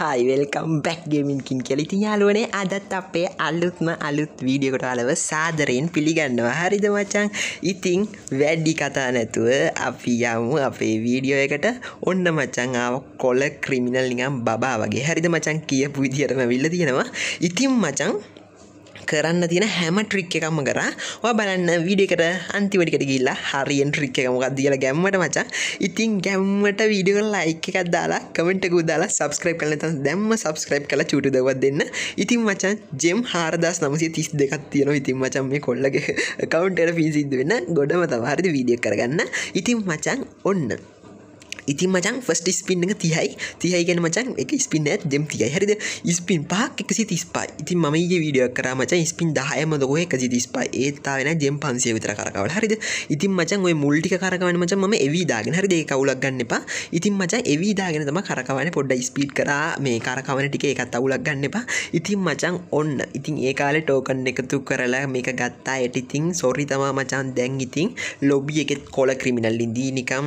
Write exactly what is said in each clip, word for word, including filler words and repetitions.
Hi, welcome back Gaming King කියලා. ඉතින් යාළුවනේ අදත් අපේ අලුත්ම අලුත් වීඩියෝ එකට ඔයාලව සාදරයෙන් පිළිගන්නවා. හරිද මචං? ඉතින් වැඩි කතා නැතුව අපි යමු අපේ වීඩියෝ එකට. ඔන්න මචං ආව කොළ ක්‍රිමිනල් නිකන් බබා වගේ. හරිද මචං? කියපු විදියටම අවිල්ල තියෙනවා. ඉතින් මචං කරන්න තියෙන හැම ට්‍රික් එකක්ම කරා. ඔයා බලන්න වීඩියෝ එකට අන්තිමට ගිහිල්ලා හරියන ට්‍රික් එක මොකක්ද කියලා ගැම්මට මචං. ඉතින් ගැම්මට වීඩියෝ එකට ලයික් එකක් දාලා කමෙන්ට් එකක් දාලා සබ්ස්ක්‍රයිබ් කරලා නැත්නම් දැම්ම සබ්ස්ක්‍රයිබ් කරලා චූටි දවුවක් දෙන්න. ඉතින් මචං ජෙම් හාරදාස් නවසිය තිස් දෙකක් තියෙනවා. ඉතින් මචං මේ කොල්ලගේ account එකට පින් සිද්ධ වෙන්න ගොඩම තමයි. හරිද වීඩියෝ කරගන්න. ඉතින් මචං ඔන්න ඉතින් මචං ෆස්ට් ස්පින් එක තිහයි තිහයි කියන්නේ මචං එක ස්පින් එකත් ජෙම් තිහයි. හරිද? ස්පින් පහක් එකසිය තිස් පහයි. ඉතින් මම ඊයේ වීඩියෝ එකක් කරා මචං ස්පින් දහයම දකෝ එකසිය තිස් පහයි. ඒත් තාවේ නෑ ජෙම් පන්සිය විතර කරකවල. හරිද? ඉතින් මචං ඔය මුල් ටික කරකවන්නේ මචං මම එවි දාගෙන. හරිද? ඒක අවුලක් ගන්න එපා. ඉතින් මචං එවි දාගෙන තමයි කරකවන්නේ. පොඩ්ඩක් ස්පීඩ් කරා මේ කරකවන ටික ඒකත් අවුලක් ගන්න එපා. ඉතින් මචං ඔන්න ඉතින් ඒ කාලේ ටෝකන් එකතු කරලා මේක ගත්තා. ඒත් ඉතින් සෝරි තමා මචං දැන් ඉතින් ලොබි එකෙත් කොළ ක්‍රිමිනල් ඉඳී නිකම්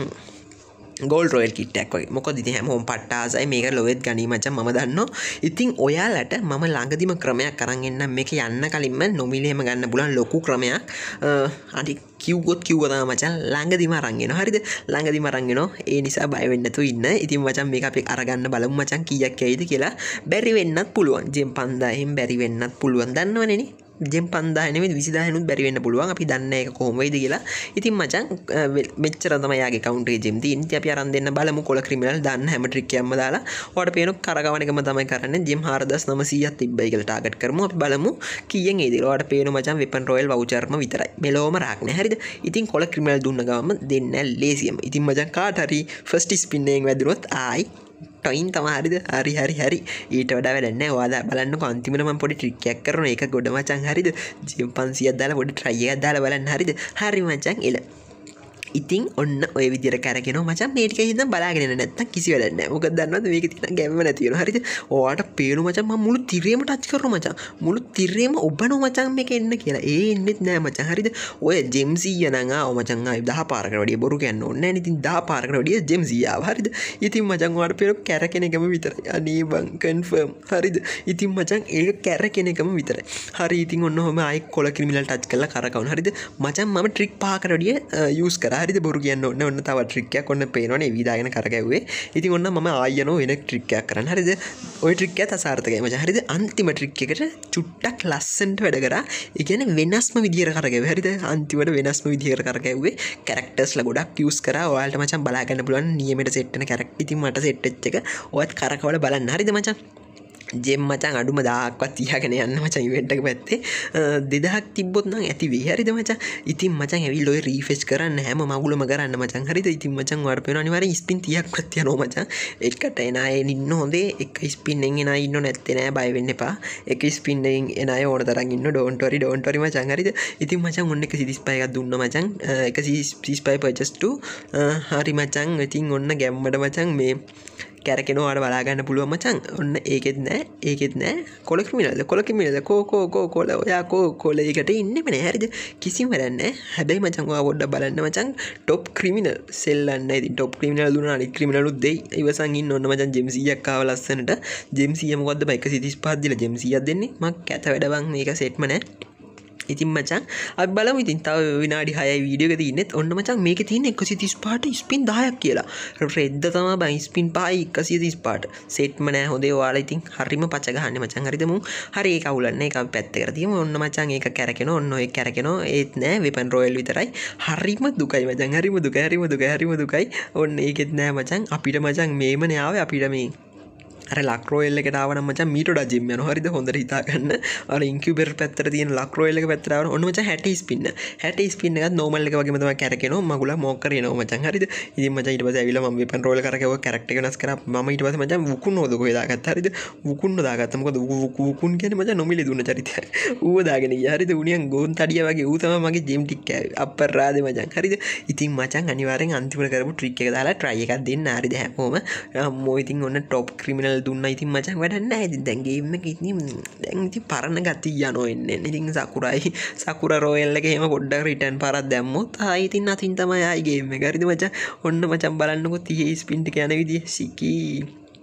ගෝල්ඩ් රොයල් කිට් එකක් වගේ. මොකද ඉතින් හැමෝම පට්ට ආසයි මේක ලොවෙත් ගනී මචං මම දන්නවා. ඉතින් ඔයාලට මම ළඟදිම ක්‍රමයක් අරන් එන්නම් මේක යන්න කලින්ම නොමිලේම ගන්න පුළුවන් ලොකු ක්‍රමයක්. අනිත් කිව්වොත් කිව්වා තමයි මචං ළඟදිම අරන් එනවා. හරිද? ළඟදිම අරන් එනවා. ඒ නිසා බය වෙන්න නැතුව ඉන්න. ඉතින් මචං මේක අපි අරගන්න බලමු මචං කීයක් ඇයිද කියලා. බැරි වෙන්නත් පුළුවන්. ජෙම් පන්දාහෙන් බැරි වෙන්නත් පුළුවන්. දන්නවනේ නේ. ජෙම් පන්දාහ නෙමෙයි විසිදාහනුත් බැරි වෙන්න පුළුවන්. අපි දන්නේ ඒක කොහොම වෙයිද කියලා. ඉතින් මචං මෙච්චර තමයි යාගේ account එකේ ජෙම් තියෙන්නේ. ඉතින් අපි අරන් දෙන්න බලමු කොළ ක්‍රිමිනල් දාන්න හැම ට්‍රික් එකක්ම දාලා. ඔයාලට පේන කරගවන එකම තමයි කරන්නේ. ජෙම් හාරදාස් නවසීයක් තිබ්බයි කියලා ටාගට් කරමු. අපි බලමු කීයෙන් එයිද කියලා. ඔයාලට පේන මචං වෙපන් රොයල් වවුචර්ම විතරයි. මෙලොවම රාක් නෑ. හරිද? ඉතින් කොළ ක්‍රිමිනල් දුන්න ගමන් දෙන්න ලේසියම. ඉතින් මචං කාට හරි ෆස්ට් ස්පින් එකෙන් වැදුනොත් ආයි ටයින් තමයි. හරිද? හරි හරි හරි. ඊට වඩා වැඩක් නැහැ. ඔයාලා බලන්නකෝ අන්තිමට මම පොඩි ට්‍රික් එකක් කරනවා. ඒක ගොඩ මචං. හරිද? ජෙම් පන්සියක් දාලා පොඩි try එකක් දාලා බලන්න. හරිද? හරි මචං එල. ඉතින් ඔන්න ඔය විදිහට කරගෙනවා මචං. මේ ටික හින්දා බලාගෙන ඉන්න නැත්තම් කිසි වැඩක් නැහැ. මොකද දන්නවද මේකේ තියෙන ගැම්ම නැති වෙනවා. හරිද? ඔයාලට පේනු මචං මම මුළු තිරේම ටච් කරනවා මචං. මුළු තිරේම ඔබනවා මචං මේක එන්න කියලා. ඒ එන්නෙත් නෑ මචං. හරිද? ඔය ජෙම් සීය නම් ආව මචං ආයි දහ පාරකට වැඩිය බොරු කියන්න ඕනේ නෑනේ. ඉතින් දහ පාරකට වැඩිය ජෙම් සීය ආව. හරිද? ඉතින් මචං ඔයාලට පේන කැරකෙන එකම විතරයි. අනේ බං කන්ෆර්ම්. හරිද? ඉතින් මචං ඒක කැරකෙන එකම විතරයි. හරි ඉතින් ඔන්න ඔහම ආයි කොළ ක්‍රිමිනල් ටච් කරලා කරකවන. හරිද? මචං මම ට්‍රික් පහකට වැඩිය යූස් කරා. හරිද? බොරු කියන්න ඕනේ. ඔන්න තව ට්‍රික් එකක් ඔන්න පේනවනේ එවි දාගෙන කරකැව්වේ. ඉතින් ඔන්න මම ආයෙ යනවා වෙන ට්‍රික් එකක් කරන්න. හරිද? ওই ට්‍රික් එකත් අසාර්ථකයි මචං. හරිද? අන්තිම ට්‍රික් එකට චුට්ටක් ලස්සනට වැඩ කරා. ඒ කියන්නේ වෙනස්ම විදියට කරකැව්වේ. හරිද? අන්තිමට වෙනස්ම විදියට කරකැව්වේ. කැරක්ටර්ස්ලා ගොඩක් යූස් කරා. ඔයාලට මචං බලා ගන්න පුළුවන් නියමයට සෙට් වෙන කැරක්ටර්. ඉතින් මට සෙට් වෙච්ච එක ඔයත් කරකවල බලන්න. හරිද මචං? ජෙම් මචං අඩුම දහයක්වත් තියාගෙන යන්න මචං ඉවෙන්ට් එක පැත්තේ. දෙදහක් තිබ්බොත් නම් ඇති වෙයි. හරිද මචං? ඉතින් මචං ඇවිල්ලා ඔය රීෆ්‍රෙෂ් කරන්න හැම මගුලම කරන්න මචං. හරිද? ඉතින් මචං ඔයාලට පේනවා අනිවාර්යෙන් ස්පින් තිහක්වත් යනවා මචං. එකට එන අය ඉන්න හොඳේ. එක ස්පින් එකෙන් එන අය ඉන්නව නැත්තේ නෑ. බය වෙන්න එපා. එක ස්පින් එකෙන් එන අය ඕන තරම් ඉන්න. ඩෝන්ට් වරි ඩෝන්ට් වරි මචං. හරිද? ඉතින් මචං ඔන්න එකසිය තිස් පහ එකක් දුන්නා මචං. එකසිය තිස් පහ purchase to හරි මචං. ඉතින් ඔන්න ගැම්මඩ මචං මේ කැරකෙනවා. ඔයාලට බලා ගන්න පුළුවන් මචං. ඔන්න ඒකෙත් නෑ ඒකෙත් නෑ කොළ ක්‍රිමිනල්ද කොළ ක්‍රිමිනල්ද කෝ කෝ කෝ කොළ ඔයා කෝ කොළ එකට ඉන්නෙම නෑ. හරිද? කිසිම වැඩක් නෑ. හැබැයි මචං ඔයා පොඩ්ඩක් බලන්න මචං টොප් ක්‍රිමිනල් සෙල්ලන්න. ඉතින් টොප් ක්‍රිමිනල් දුන්නා අනිත් ක්‍රිමිනල්ුත් දෙයි. ඉවසන් ඉන්න ඔන්න මචං ජෙම් සීයක් ආව ලස්සනට. ජෙම් සීය මොකද්ද බයි එකසිය තිස් පහක් දීලා ජෙම් සීයක් දෙන්නේ. මං කැත වැඩ බං මේක සෙට්ම නෑ. ඉතින් මචං අපි බලමු. ඉතින් තව විනාඩි හයයි වීඩියෝ එක තියෙන්නේ. ඔන්න මචං මේකේ තියෙන එකසිය තිස් පහට ස්පින් දහයක් කියලා. රෙද්ද තමයි බයි ස්පින් පහයි එකසිය තිස් පහට. සෙට්ම නෑ හොඳේ. ඔයාලා ඉතින් හරිම පච ගහන්නේ මචං. හරිද මුන්? හරි ඒක අවුලන්නේ. ඒක අපි පැත්තකට තියමු. ඔන්න මචං ඒක කැරකෙනවා. ඔන්න ඔය කැරකෙනවා. ඒත් නෑ වෙපන් රොයල් විතරයි. හරිම දුකයි මචං. හරිම දුකයි. හරිම දුකයි. හරිම දුකයි. ඔන්න ඒකෙත් නෑ මචං. අපිට මචං මේමනේ ආවේ. අපිට මේ අර ලක් රොයල් එකට ආවනම් මචං මීට වඩා ජිම් යනවා. හරිද? හොඳට හිතා ගන්න. අර ඉන්කියුබේටර් පැත්තට තියෙන ලක් රොයල් එක පැත්තට ආවනම් ඔන්න මචං හැටි ස්පින්න. හැටි ස්පින්න එකත් නෝමල් එක වගේම තමයි කැරකෙනවා. මගුලා මොක් කරේනවා මචං. හරිද? ඉතින් මචං ඊට පස්සේ ඇවිල්ලා මම වෙපන් රොයල් කරකැවුවා. කැරක්ටර් එක වෙනස් කරා. මම ඊට පස්සේ මචං වුකුන් හොද කොහෙද දාගත්තා. හරිද? වුකුන් දාගත්තා. මොකද වුකුන් කියන්නේ මචං නොමිලේ දුන්න චරිතයක්. ඌව දාගෙන ගියා. හරිද? උණියන් ගෝන් තඩිය වගේ ඌ තමයි මගේ ජිම් ටික් කෑවේ. අප්පරාදේ මචං. හරිද? ඉතින් මචං අනිවාර්යෙන් අන්තිමට කරපු ට්‍රික් එක දාලා try එකක් දෙන්න. හරිද? හැමෝම අම්මෝ ඉතින් ඔන්න টොප් ක්‍රිමිනල් දුන්නා. ඉතින් මචං වැඩක් නැහැ. ඉතින් දැන් ගේම් එක ඉතින් දැන් ඉතින් පරණ ගතිය යනවා එන්නේ. ඉතින් සකුරායි සකුරා රොයල් එකේ එහෙම පොඩ්ඩක් රිටර්න් පාරක් දැම්මොත් ආයි ඉතින් අතින් තමයි ආයි ගේම් එක. හරිද මචං? ඔන්න මචං බලන්නකො තිහේ ස්පින් ටික යන විදිය සිකී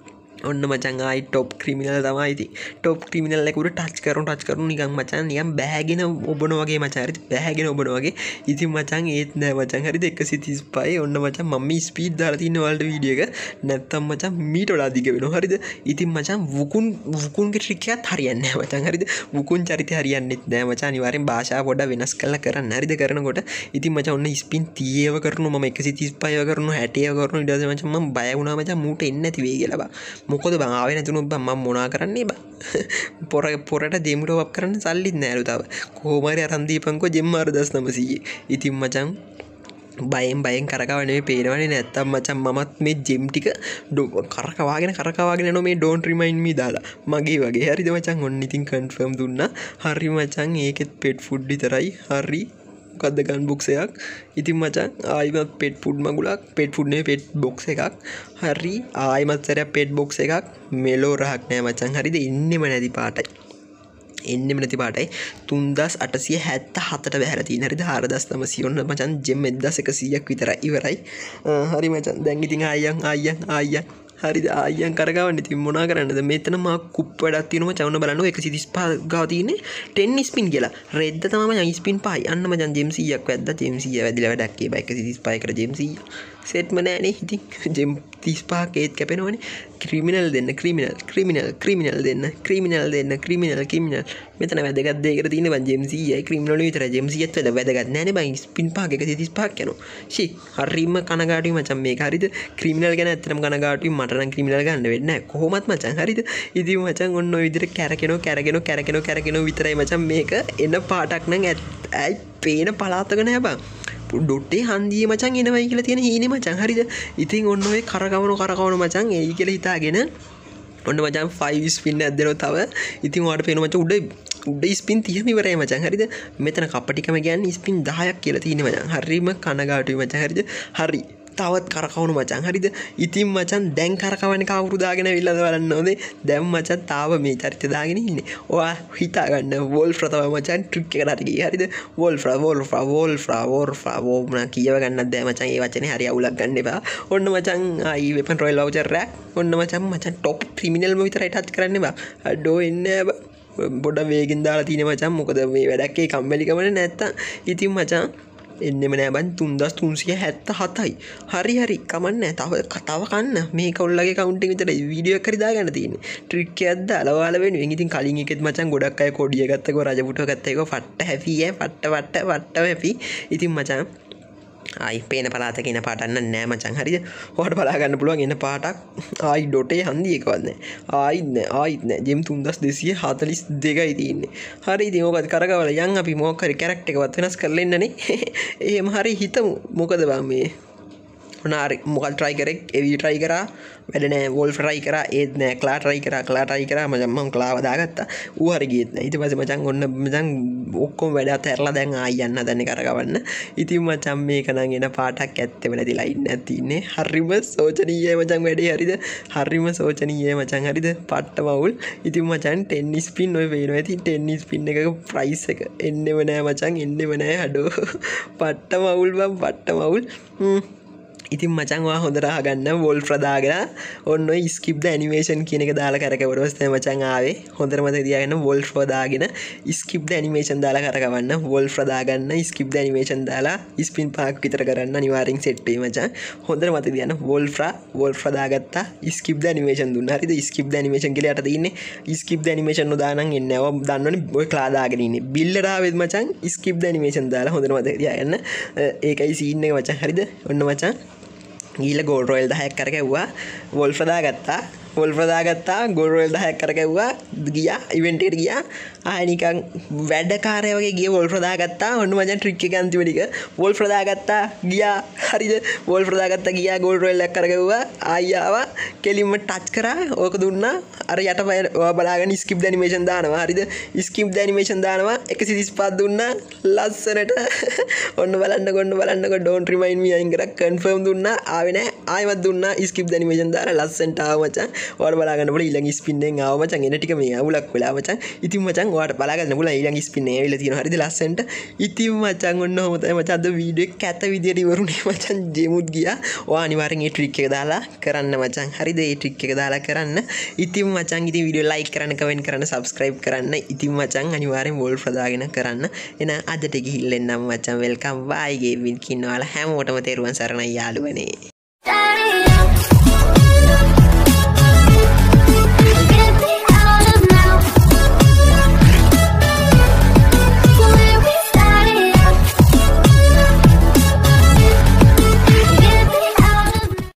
ඔන්න මචං ආයි ටොප් ක්‍රිමිනල් තමයි ඉතින් ටොප් ක්‍රිමිනල් එක උඩ ටච් කරන ටච් කරන නිකන් මචං නිකන් බෑගෙන ඔබන වගේ මචං හරිද බෑගෙන ඔබන වගේ ඉතින් මචං ඒත් නෑ මචං හරිද එකසිය තිස් පහයි ඔන්න මචං මම මේ ස්පීඩ් දාලා තියෙන ඔයාලට වීඩියෝ එක නැත්තම් මචං මීට වඩා දිග වෙනවා හරිද ඉතින් මචං වුකුන් වුකුන්ගේ ට්‍රික් එකත් හරියන්නේ නෑ මචං හරිද වුකුන් චරිතය හරියන්නේත් නෑ මචං අනිවාර්යෙන් භාෂාව පොඩ්ඩක් වෙනස් කරලා කරන්න හරිද කරනකොට ඉතින් මචං ඔන්න ස්පින් තිහේව කරනවා මම එකසිය තිස් පහව කරනවා හැටේව කරනවා ඊට පස්සේ මචං මම බය වුණා මචං මූට එන්නේ නැති වෙයි කියලා බා මොකද බං ආවේ නැතුණොත් බං මම මොනා කරන්නේ බං පොර පොරට දෙමුට වප් කරන්න සල්ලිත් නෑලු තව කොහොම හරි අරන් දීපන්කෝ ජෙම් හදාස් නවසීය ඉතින් මචං බයෙන් බයෙන් කරකවන්නේ පේනවනේ නැත්තම් මචං මමත් මේ ජෙම් ටික කරකවාගෙන කරකවාගෙන යනවා මේ ඩෝන්ට් රිමයින්ඩ් මී දාලා මගේ වගේ හරිද මචං ඔන්න ඉතින් කන්ෆර්ම් දුන්නා හරි මචං ඒකෙත් පෙට් ෆුඩ් විතරයි හරි මොකද්ද ගන් බොක්ස් එකක් ඉතින් මචං ආයිමත් පෙට් ෆුඩ් මගුලක් පෙට් ෆුඩ් නේ පෙට් බොක්ස් එකක් හරි ආයිමත් සැරයක් පෙට් බොක්ස් එකක් මෙලෝ රහක් නෑ මචං හරිද එන්නෙම නැති පාටයි එන්නෙම නැති පාටයි තුන්දාස් අටසිය හැත්තහතට බැහැලා තියෙන හරිද හාරදාස් නවසිය ඔන්න මචං ජෙම් එක්දාස් එකසීයක් විතරයි ඉවරයි හරි මචං දැන් ඉතින් ආයන් ආයන් ආයන් හරිද ආයන් කරගවන්න ඉතින් මොනා කරන්නද මෙතන මා කුප් වැඩක් තියෙනවා මචං ඔන්න බලන්න එකසිය තිස් පහ ගාව තියෙන්නේ ටෙන් ස්පින් කියලා රෙද්ද තමයි මචං ස්පින් පහයි අන්න මචං ජෙම් සීයක් වැද්දා ජෙම් සීය වැදිලා වැඩක් ඒ බයි එකසිය තිස් පහ කර ජෙම් සීය සෙට්ම නෑනේ ඉතින් ජෙම් තිස් පහක් ඒත් කැපෙනවනේ ක්‍රිමිනල් දෙන්න ක්‍රිමිනල් ක්‍රිමිනල් ක්‍රිමිනල් දෙන්න ක්‍රිමිනල් දෙන්න ක්‍රිමිනල් ක්‍රිමිනල් මෙතන වැදගත් දෙයකට තියෙන බං ජෙම් සීයයි ක්‍රිමිනල් විතරයි ජෙම් සීයත් වැදගත් නෑනේ බං ස්පින් පහක් එකසිය තිස් පහක් යනවා ෂී හරිම කනගාටුයි මචං මේක හරිද ක්‍රිමිනල් ගැන ඇත්තටම කනගාටුයි මට නම් ක්‍රිමිනල් ගන්න වෙන්නේ නැහැ කොහොමත් මචං හරිද ඉතින් මචං ඔන්න ඔය විදිහට කැරකෙනවා කැරකෙනවා කැරකෙනවා කැරකෙනවා විතරයි මචං මේක එන පාටක් නම් ඇයි පේන පලාතක නෑ බං ඩොට්ටේ හන්දියේ මචං එනවයි කියලා තියෙන හීනේ මචං හරිද ඉතින් ඔන්න ඔය කරකවන කරකවන මචං එයි කියලා හිතාගෙන ඔන්න මචං ෆයිව් ස්පින් එකක් දෙනවා තව ඉතින් ඔයාලට පේනවා මචං උඩ උඩ ස්පින් තිහම ඉවරයි මචං හරිද මෙතන කප්පටිකම කියන්නේ ස්පින් දහයක් කියලා තියෙන්නේ මචං හරිම කනගාටුයි මචං හරිද හරි තවත් කරකවන මචං හරිද ඉතින් මචං දැන් කරකවන්නේ කවුරු දාගෙන ඇවිල්ලාද බලන්න ඕනේ දැන් මචං තාව මේ චරිතය දාගෙන ඉන්නේ ඔයා හිතා ගන්න වෝල්ෆ්‍රා තමයි මචං ට්‍රික් එකට හරි ගියේ හරිද වෝල්ෆ්‍රා වෝල්ෆ්‍රා වෝල්ෆ්‍රා වෝල්ෆ්‍රා වෝ මොනා කියව ගන්නත් බෑ මචං ඒ වචනේ හරි අවුලක් ගන්න එපා ඔන්න මචං ආයි වෙපන් රොයල් වවුචර් එකක් ඔන්න මචං මචං টොප් ක්‍රිමිනල්ම විතරයි ටච් කරන්න එපා අඩෝ එන්නේ බා පොඩ්ඩක් වේගෙන් දාලා තියෙන මචං මොකද මේ වැඩක් ඒ කම්මැලිකමනේ නැත්තම් ඉතින් මචං එන්නෙම නෑ බං තුන්දාස් තුන්සිය හැත්තහතයි හරි හරි කමන්නේ තව කතාව කන්න මේ කවුල්ලගේ කවුන්ට් එක විතරයි වීඩියෝ එකක් හරි දාගන්න තියෙන්නේ ට්‍රික් එකක් දාලා ඔයාලා වෙනුවෙන් ඉතින් කලින් එකෙත් මචං ගොඩක් අය කොඩිය ගත්තකෝ රජපුටුව ගත්තකෝ ෆට්ට හැපි ඈ ෆට්ට ෆට්ට ෆට්ට හැපි ඉතින් මචං ආයි පේන පළාතක එන පාටක් නෑ මචං හරිද ඔයාලට බලා ගන්න පුළුවන් එන පාටක් ආයි ඩොටේ හන්දි එකවත් නෑ ආයිත් නෑ ආයිත් නෑ ජෙම් තුන්දාස් දෙසිය හතලිස් දෙකයි තියෙන්නේ හරි ඉතින් ඕකත් කරකවලා යන් අපි මොකක් හරි කැරක්ටර් එකවත් වෙනස් කරලා ඉන්නනේ එහෙම හරි හිතමු මොකද බං මේ මොනාරි මොකල් ට්‍රයි කරේ එවි ට්‍රයි කරා වැඩ නෑ වෝල්ෆ් ට්‍රයි කරා ඒත් නෑ ක්ලා ට්‍රයි කරා ක්ලා ට්‍රයි කරා මචං මම ක්ලාව දාගත්තා ඌ හරි ගියෙත් නෑ ඊට පස්සේ මචං ඔන්න මචං ඔක්කොම වැඩ අතහැරලා දැන් ආයි යන්න හදන්නේ කරකවන්න ඉතින් මචං මේක නම් එන පාටක් ඇත්තෙම නැතිලා ඉන්නේ තින්නේ හරිම සෝචනීයයි මචං වැඩේ හරිද හරිම සෝචනීයයි මචං හරිද පට්ට මවුල් ඉතින් මචං ටෙන් ස්පින් ඔය වෙනවා ඉතින් ටෙන් ස්පින් එකක ප්‍රයිස් එක එන්නෙම නෑ මචං එන්නෙම නෑ අඩෝ පට්ට මවුල් බං පට්ට මවුල් හ්ම් ඉතින් මචං ඔයා හොඳට අහගන්න වෝල්ෆ්‍රා දාගෙන ඔන්න ඔය ස්කිප් ද ඇනිමේෂන් කියන එක දාලා කරකවුවොත් තමයි මචං ආවේ හොඳට මතක තියාගන්න වෝල්ෆ්‍රා දාගෙන ස්කිප් ද ඇනිමේෂන් දාලා කරකවන්න වෝල්ෆ්‍රා දාගන්න ස්කිප් ද ඇනිමේෂන් දාලා ස්පින් පහක් විතර කරන්න අනිවාර්යෙන් සෙට් වෙයි මචං හොඳට මතක තියාගන්න වෝල්ෆ්‍රා වෝල්ෆ්‍රා දාගත්තා ස්කිප් ද ඇනිමේෂන් දුන්නා හරිද ස්කිප් ද ඇනිමේෂන් කියලා යට තියෙන්නේ ස්කිප් ද ඇනිමේෂන් නොදානම් එන්නේ ඔය දන්නවනේ ඔය ක්ලා දාගෙන ඉන්නේ බිල්ලට ආවෙත් මචං ස්කිප් ද ඇනිමේෂන් දාලා හොඳට මතක තියාගන්න ඒකයි සීන් එක මචං හරිද ඔන්න මචං ගීල ගෝල්ඩ් රොයල් දහයක් කරකැව්වා වෝල්ෆ්‍රා දාගත්තා වෝල්ෆ්‍රා දාගත්තා ගෝල්ඩ් රොයල් දහයක් කරකැව්වා ගියා ඉවෙන්ට් එකට ගියා ආයෙ නිකන් වැඩකාරයා වගේ ගිය වෝල්ෆ්‍රා දාගත්තා ඔන්න මචං ට්‍රික් එක අන්තිම ටික වෝල්ෆ්‍රා දාගත්තා ගියා හරිද වෝල්ෆ්‍රා දාගත්තා ගියා ගෝල්ඩ් රොයල් එකක් කරකැව්වා ආයෙ ආවා කෙලින්ම ටච් කරා ඕක දුන්නා අර යට ඔයා බලාගෙන ස්කිප් ද ඇනිමේෂන් දානවා හරිද ස්කිප් ද ඇනිමේෂන් දානවා එකසිය තිස් පහ දුන්නා ලස්සනට ඔන්න බලන්නකො ඔන්න බලන්නකො ඩෝන්ට් රිමයින්ඩ් මී අයින් කරා කන්ෆර්ම් දුන්නා ආවේ නෑ ආයෙමත් දුන්නා ස්කිප් ද ඇනිමේෂන් දාලා ලස්සනට ආව මචං ඔයාලට බලා ගන්න පුළුවන් ඊළඟ ස්පින් එකෙන් ආව මචං එන ටික මේ අවුලක් වෙලා මචං. ඉතින් මචං ඔයාලට බලා ගන්න පුළුවන් ඊළඟ ස්පින් එක ඇවිල්ලා තියෙනවා. හරිද ලස්සනට. ඉතින් මචං ඔන්න ඔහොම තමයි මචං අද වීඩියෝ එක කැත විදියට ඉවරුනේ මචං. ජෙමුත් ගියා. ඔයා අනිවාර්යෙන් මේ ට්‍රික් එක දාලා කරන්න මචං. හරිද? මේ ට්‍රික් එක දාලා කරන්න. ඉතින් මචං ඉතින් වීඩියෝ ලයික් කරන්න, කමෙන්ට් කරන්න, subscribe කරන්න. ඉතින් මචං අනිවාර්යෙන් වෝල්ෆ් දාගෙන කරන්න. එහෙනම් අදට ගිහිල්ලා එන්නම් මචං. වෙල්කම් බයි ගේමින් කින්න ඔයාලා හැමෝටම තෙරුවන් සරණයි යාළුවනේ.